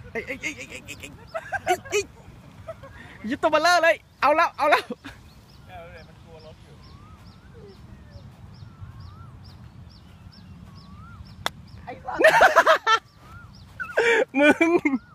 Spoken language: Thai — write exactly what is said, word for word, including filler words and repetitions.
ไอ้ไอ้ไอ้ไอ้ไอ้ไอ้ไอ้ไอ้ยึดตัวเบลเลอร์เลยเอาแล้วเอาแล้วมันกลัวรถอยู่มึง